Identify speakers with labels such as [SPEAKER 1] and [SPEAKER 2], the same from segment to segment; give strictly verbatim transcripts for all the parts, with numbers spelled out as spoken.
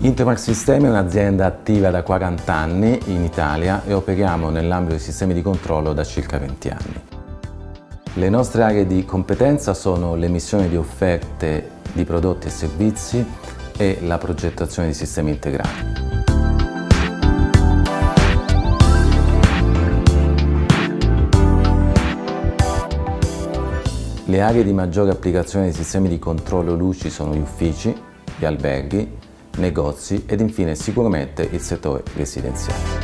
[SPEAKER 1] Intermark Sistemi è un'azienda attiva da quaranta anni in Italia e operiamo nell'ambito dei sistemi di controllo da circa venti anni. Le nostre aree di competenza sono l'emissione di offerte di prodotti e servizi e la progettazione di sistemi integrati. Le aree di maggiore applicazione dei sistemi di controllo luci sono gli uffici, gli alberghi, negozi ed infine sicuramente il settore residenziale.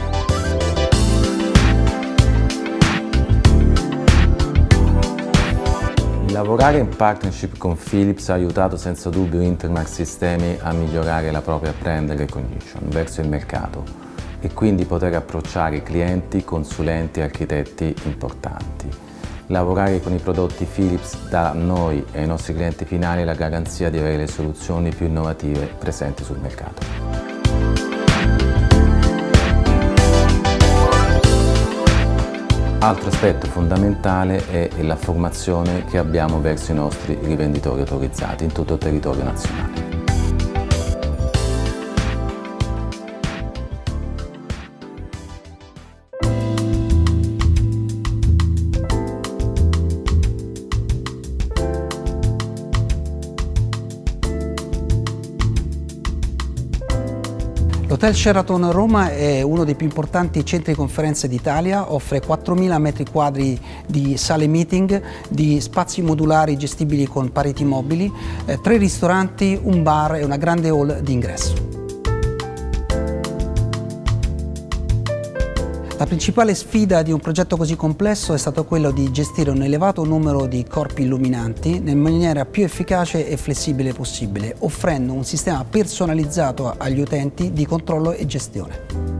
[SPEAKER 1] Lavorare in partnership con Philips ha aiutato senza dubbio Intermark Sistemi a migliorare la propria brand recognition verso il mercato e quindi poter approcciare clienti, consulenti e architetti importanti. Lavorare con i prodotti Philips dà a noi e ai nostri clienti finali la garanzia di avere le soluzioni più innovative presenti sul mercato. Altro aspetto fondamentale è la formazione che abbiamo verso i nostri rivenditori autorizzati in tutto il territorio nazionale.
[SPEAKER 2] L'Hotel Sheraton Roma è uno dei più importanti centri di conferenze d'Italia, offre quattromila metri quadri di sale meeting, di spazi modulari gestibili con pareti mobili, eh, tre ristoranti, un bar e una grande hall di ingresso. La principale sfida di un progetto così complesso è stato quello di gestire un elevato numero di corpi illuminanti nella maniera più efficace e flessibile possibile, offrendo un sistema personalizzato agli utenti di controllo e gestione.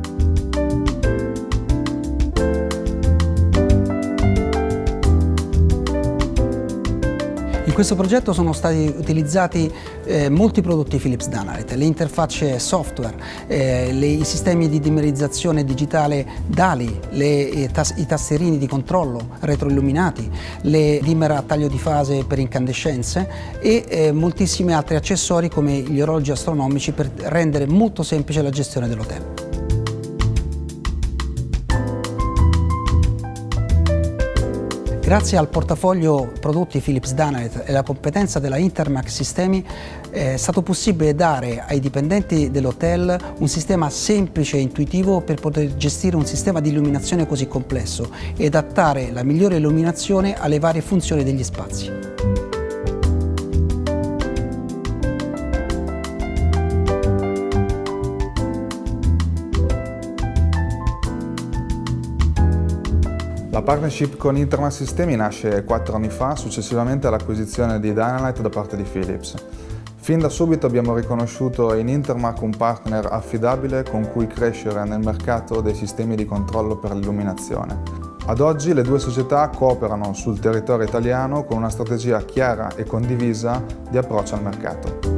[SPEAKER 2] In questo progetto sono stati utilizzati eh, molti prodotti Philips Danalit, le interfacce software, eh, le, i sistemi di dimmerizzazione digitale D A L I, le, eh, tas, i tasterini di controllo retroilluminati, le dimmer a taglio di fase per incandescenze e eh, moltissimi altri accessori come gli orologi astronomici per rendere molto semplice la gestione dell'hotel. Grazie al portafoglio prodotti Philips Danalit e alla competenza della Intermark Sistemi è stato possibile dare ai dipendenti dell'hotel un sistema semplice e intuitivo per poter gestire un sistema di illuminazione così complesso e adattare la migliore illuminazione alle varie funzioni degli spazi.
[SPEAKER 3] La partnership con Intermark Sistemi nasce quattro anni fa, successivamente all'acquisizione di Danalit da parte di Philips. Fin da subito abbiamo riconosciuto in Intermark un partner affidabile con cui crescere nel mercato dei sistemi di controllo per l'illuminazione. Ad oggi le due società cooperano sul territorio italiano con una strategia chiara e condivisa di approccio al mercato.